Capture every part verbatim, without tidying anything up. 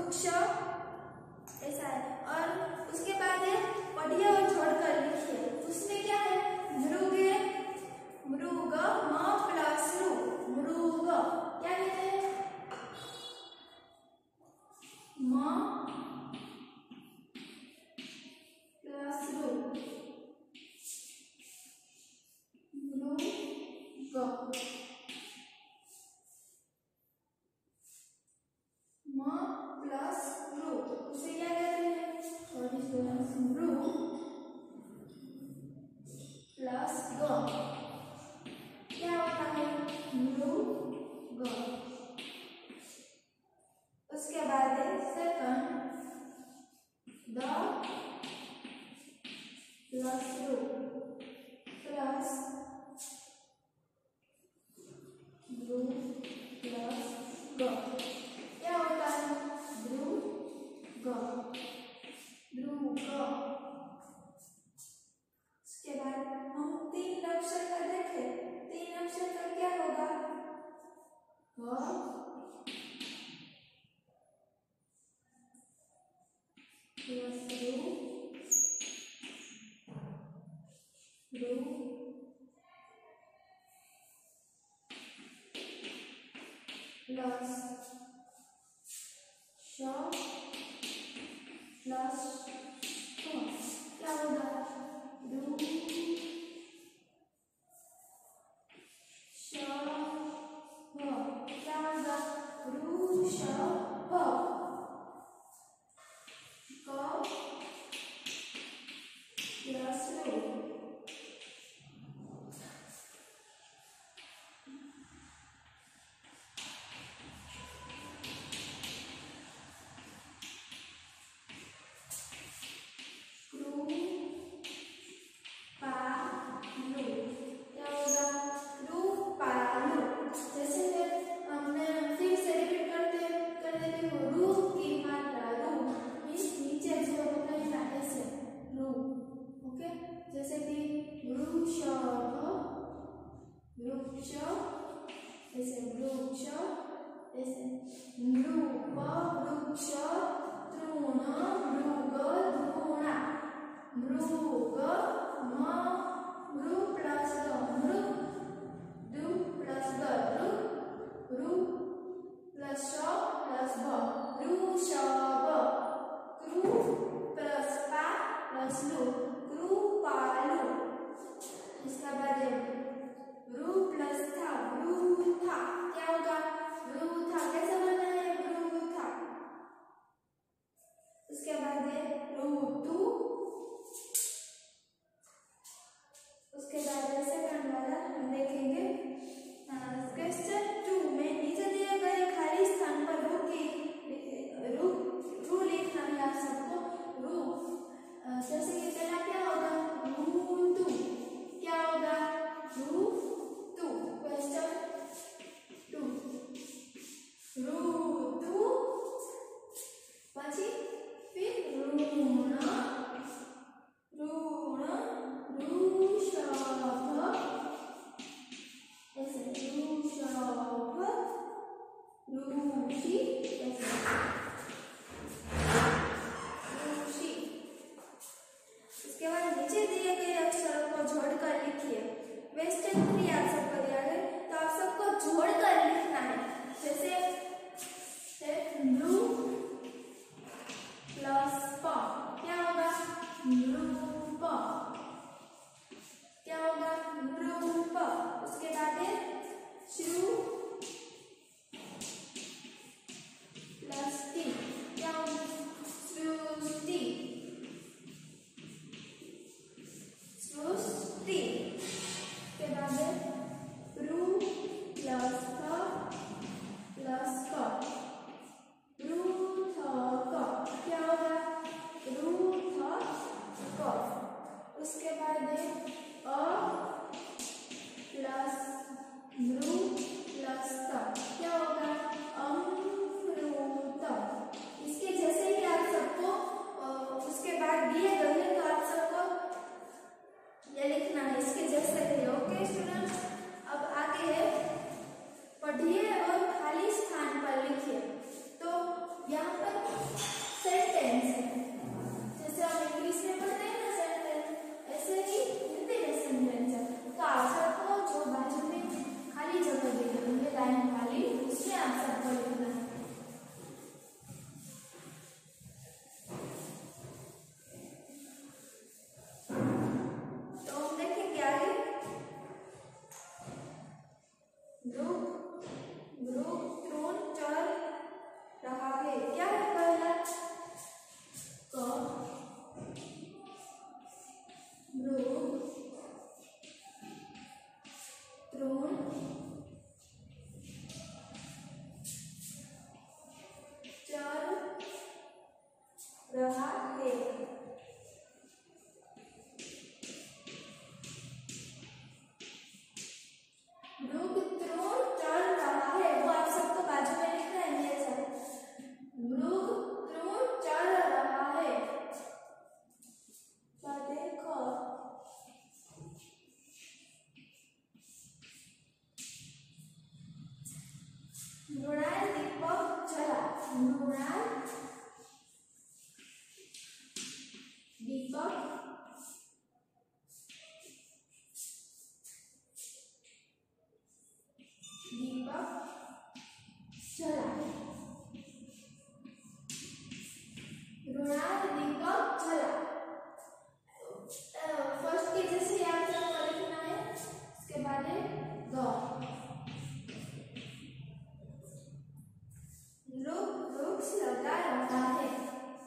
वृक्ष, ऐसा है। और उसके बाद है पढ़िए और जोड़कर लिखिए। उसमें क्या है, मृगे, मृग म प्लस रु, मृग क्या कहते हैं, म प्लस रु, मृग, म प्लस रु, उसे क्या कहते हैं, सॉरी मृ प्लस ग, क्या होता है, मृग। उसके बाद है सेकंड द प्लस रु प्लस मृ प्लस ग, क्या होता है, ध्रुग, ध्रुग। उसके बाद हम तीन अक्षर का देखें, तीन अक्षर का क्या होगा, ग प्लस रु, रु प्लस श प्लस क, क्या होगा, रु श भ, क्या होगा, रु श भ, क प्लस रु, जैसे कि वृषभ, वृक्ष, ऐसे वृक्ष, ऐसे नृप, वृक्ष, तृण, मृग, ध्रुणा, मृग, म मृ प्लस ग, मृ, दृ प्लस ग, दृ, रु प्लस श प्लस भ, वृषभ, कृ प्लस पा प्लस लु, कृपालु। इसका बाद है रु प्लस था, वृथा, क्या होगा, वृथा, कैसे बनना है, वृथा। उसके बाद है ऋतु, उसके बाद है सेकंड वाला हम देखेंगे क्वेश्चन टू में नीचे दिए गए खाली स्थान पर रु की रु रु लिखना है आप सबको। रु जैसे कि पहला क्या होगा, ऋतु, क्या होगा, ऋतु, क्वेश्चन टू, ऋतु, પછી फिर ऋण, ऋण, वृषभ, ऐसे वृषभ, ऋषि, ऐसे ऋषि। उसके बाद नीचे दिए गए अक्षरों को जोड़कर लिखिए। क्वेश्चन थ्री आप सबको दिया है तो आप सबको जोड़कर लिखना है। जैसे नृ प्लस प, क्या होगा, नृप, क्या होगा, नृप। उसके बाद है श्रु प्लस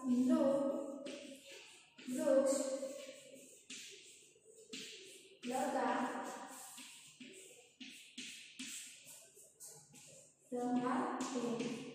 नृप वृक्ष लगा रहा है।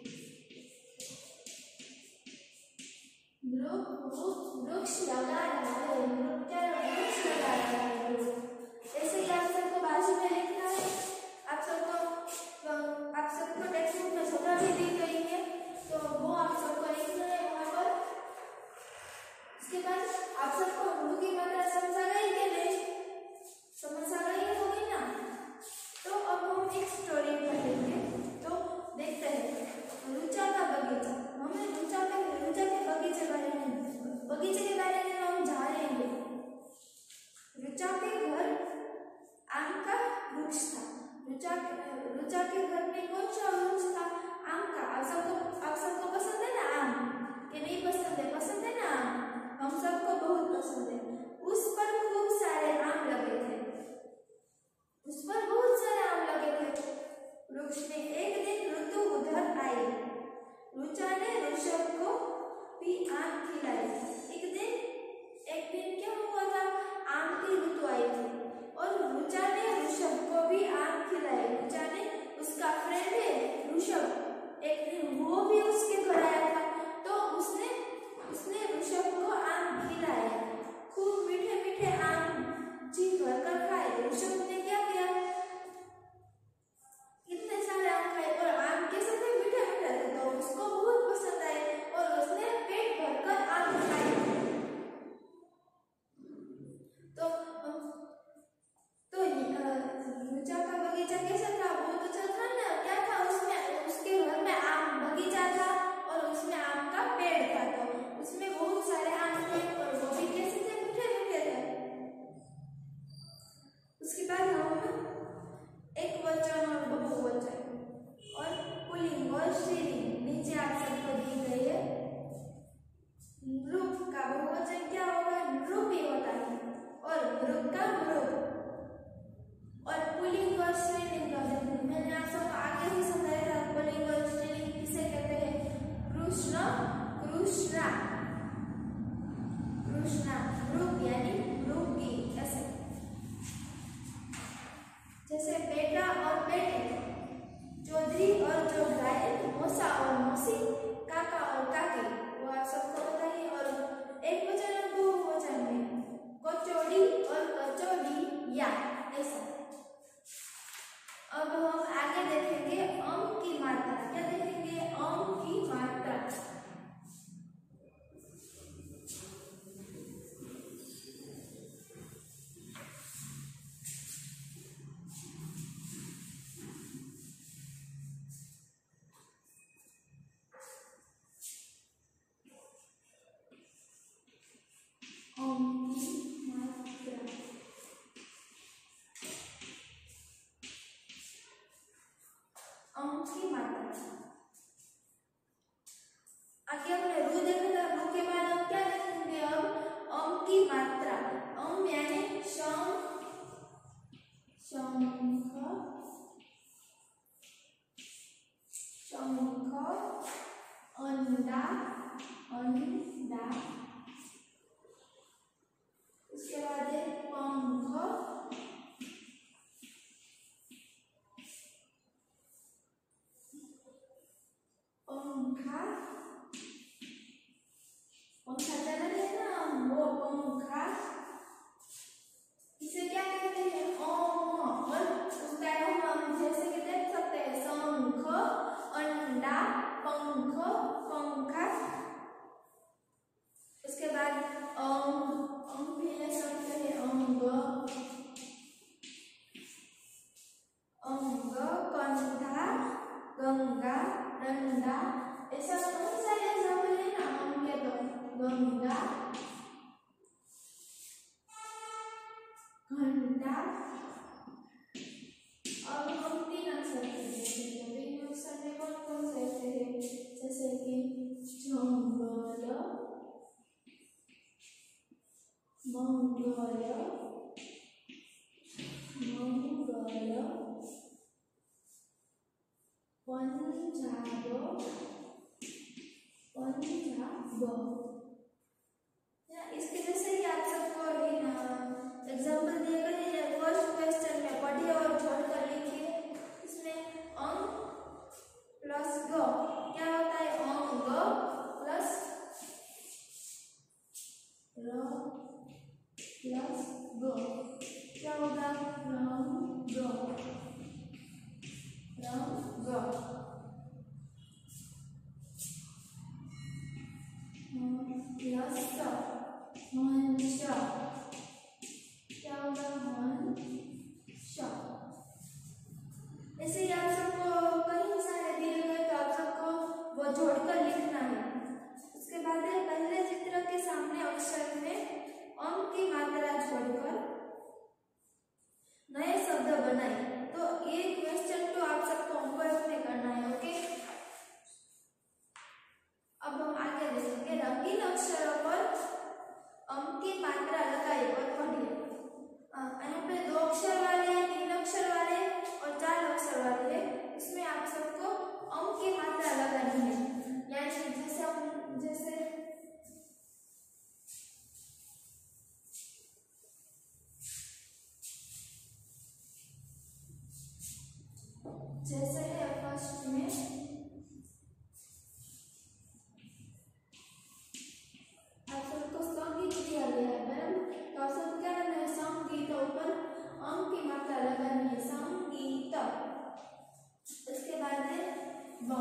नृप वृक्ष लगा रहा है। नृप क्या वृक्ष लगा रहा है। जैसे कि आप सबको बाजू में लिखना है, आप सबको आप सबको टेक्स्ट बुक में जगह भी दी गई है, तो वो आप सबको लिखना है वहाँ पर। इसके बाद आप सबको रू की मात्रा समझ आ गई कि नहीं? समझ आ गई होगी ना? तो अब हम एक स्टोरी पढ़ेंगे। तो देखते हैं रुचा का बगीचा। हमें रुचा का रुचा के बगीचे बारे में बगीचे के बारे में हम जानेंगे। रुचा के घर आम का वृक्ष था। रुचा रुचा के घर में कौन सा वृक्ष था? आम का। आप सबको आप सबको पसंद है ना आम? कि नहीं पसंद है? पसंद है ना आम? हम सबको बहुत पसंद है। उस पर खूब सारे आम लगे थे। उस पर बहुत सारे आम लगे थे। वृक्ष में एक दिन ऋतु उधर आई। रुचा ने ऋषभ को भी आम खिलाए। एक दिन एक दिन क्या हुआ था? आम की ऋतु आई थी और रुचा ने ऋषभ को भी आम खिलाए। रुचा ने उसका फ्रेंड है ऋषभ, एक दिन वो भी उसके घर आया था, तो उसने उसने ऋषभ को आम खिलाए। खूब मीठे मीठे आम जी भर कर खाए। ऋषभ ने क्या किया? इतने सारे आम खाए और आम कैसे थे? मीठे मीठे थे, तो उसको बहुत पसंद आए और उसने पेट भरकर आम खाए। तो तो रुचा का बगीचा कैसा था? बहुत अच्छा था ना? क्या था उसमें? उसके घर में आम बगीचा था और उसमें आम का पेड़ था, तो उसमें बहुत सारे आम थे और वो भी कैसे थे? मीठे मीठे थे। उसके बाद हम एक वचन और बहुवचन और पुल्लिंग और स्त्रीलिंग नीचे आप सबको दी गई है। नृप का बहुवचन क्या होगा? नृपी होता है और नृप का नृप। और पुल्लिंग और स्त्रीलिंग का मैंने आप सबको आगे ही समझाया था। पुल्लिंग और स्त्रीलिंग किसे कहते हैं? कृष्ण कृष्णा कृष्णा नृप यानी नृपी। ऐसे जैसे बेटा और बेटी, चौधरी और चौधराई, मौसा और मौसी, काका और काकी, वो आप सबको बताइए। और एक वचन और बहुवचन में कचौड़ी और कचौड़ी या ऐसा। अब हम आगे देखेंगे अम की मात्रा। क्या देखेंगे? अम की मात्रा। अम की मात्रा। अम की मात्रा। आगे हमने रू देखा था। रू के बाद हम क्या देखेंगे? अब अम की मात्रा। अम यानी शंख, शंख, शंख, अंडा, अंडा। उसके बाद है पंख, पंखा, पंखा चला है ना, वो पंखा। इसे क्या कहते हैं? ओम। और उसका हम जैसे कि देख सकते हैं शंख, अंडा, पंख, पंखा। उसके बाद अंग, अंग भी ले सकते हैं। अंग, अंग, कंधा, गंगा, डंडा। ऐसा बहुत सारे एग्जाम्पल है ना अंग के। तो गंगा, यस हंस, क्या होगा हंस। ऐसे ही आप सबको कई सारे दिए गए तो आप सबको वो जोड़कर लिखना है। उसके बाद है पहले चित्र के सामने अक्षर में अम की मात्रा जोड़कर नए शब्द बनाए। तो ये क्वेश्चन तो आप सबको होमवर्क में करना है। ओके, अब हम आगे देखेंगे। रंगीन अक्षरों पर अम की मात्रा लगाई और पढ़िए। यहाँ पे दो अक्षर वाले, तीन अक्षर वाले और चार अक्षर वाले है, इसमें आप सबको अम की मात्रा लगानी है। यानी जैसे हम जैसे जैसे है फर्स्ट में आप सबको संगीत दिया गया है, बराबर। तो आप सब क्या करना है, संगीत ऊपर अम की मात्रा लगानी है, संगीत। उसके बाद है ब,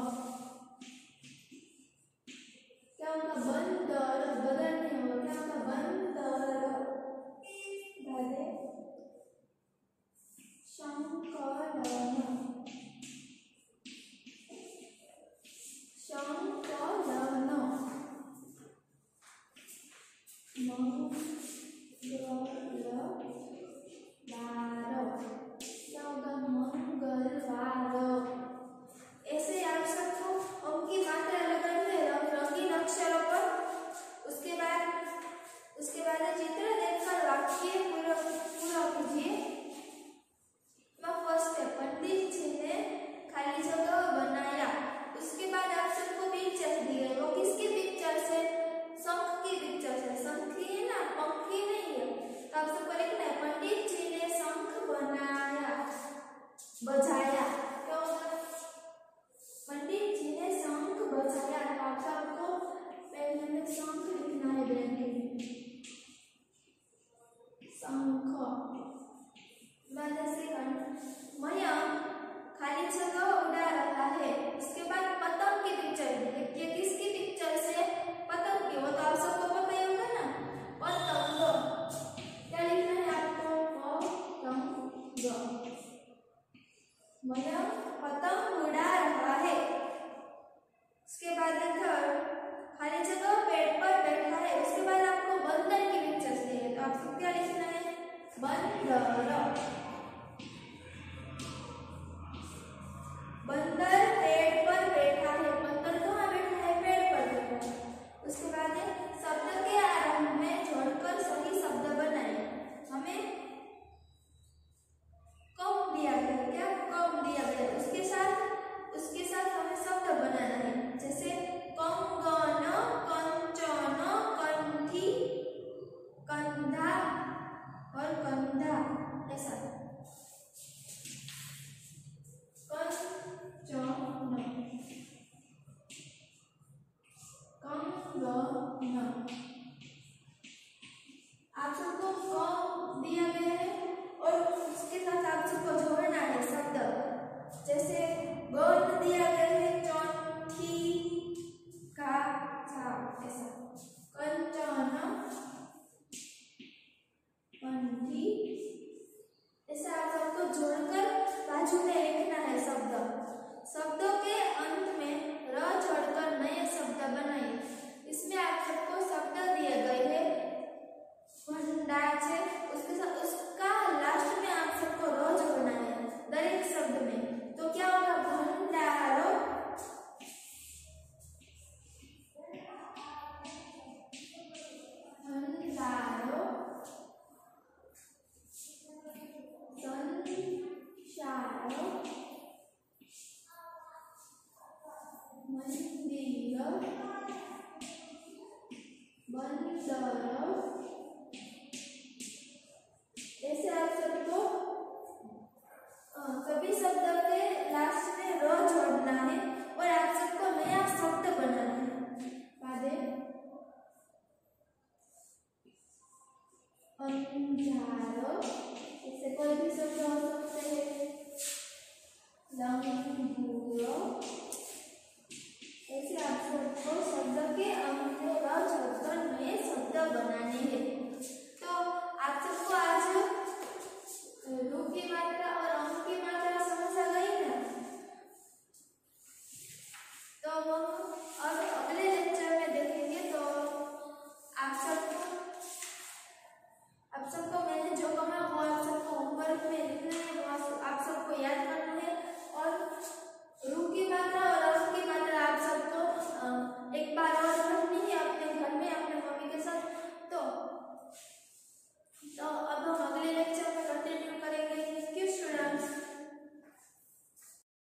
क्या होगा बंदर, बदल नहीं होगा, क्या होगा बंदर। बाद है संकलन, संकलन, मंगलवार, क्या होगा मंगलवार। ऐसे आप सबको अम की मात्रा लगानी है रंगीन अक्षरों पर। उसके बाद उसके बाद चित्र देखकर वाक्य पूरा पूरा कीजिए। फर्स्ट है पंडित जी ने खाली जगह बनाया। उसके बाद आप सबको पिक्चर दी है, वो किसकी पिक्चर से, शंख की पिक्चर से। शंख है ना, पंखी नहीं है। तो आप सबको लिखना है पंडित जी ने शंख बनाया, बजाया। क्या होगा पंडित जी ने शंख बजाया। तो आप सबको पहले में शंख लिखना है, ब्रैकेट शंख। मयंक खाली जगह उड़ा रहा है। उसके बाद पतंग की पिक्चर देखिए, किसकी पिक्चर से, पतंग की। वो तो आप सबको पता ही होगा ना, पतंग। क्या लिखना है आपको, पतंग। मयंक पतंग उड़ा रहा है। उसके बाद थर्ड खाली जगह पेड़ पर बैठा है। उसके बाद आपको बंदर की पिक्चर से, तो आपको क्या लिखना है, बंदर। बंदर पेड़ पर बैठा है। बंदर कहाँ बैठा है, पेड़ पर बैठा है। उसके बाद है शब्द के आरंभ में जोड़कर सही शब्द बनाए। हमें कम दिया गया, क्या कम दिया गया, उसके साथ उसके साथ हमें शब्द बनाना है। जैसे कंगन, कंचन, कंठी, कंधा और कंधा, ऐसा। आप सबको कम दिया गया है और उसके साथ आप सबको जोड़ना है शब्द। जैसे गण दिया गया है, चौथी का सा, ऐसा। कंचन, कंठी, ऐसा आप सबको जोड़कर बाजू में लिखना है शब्द। शब्दों के अंत में र जोड़कर नए शब्द बनाए। इसमें आप सबको शब्द दिए गए हैं भंडार से, उसके साथ उसका लास्ट में आप सबको र जोड़ना है दरेक शब्द में। तो क्या होगा भंडारो, भंडारो, संचारो, मंदिर, बंदर। ऐसे आप सबको सभी शब्द के लास्ट में र जोड़ना है और आप सबको नया शब्द बनाना है। बाद अंजारो, इससे कोई भी शब्द हो सकते हैं, लंगूरो। ऐसे आप सबको शब्द के अंत में र जोड़कर नए बनाने हैं।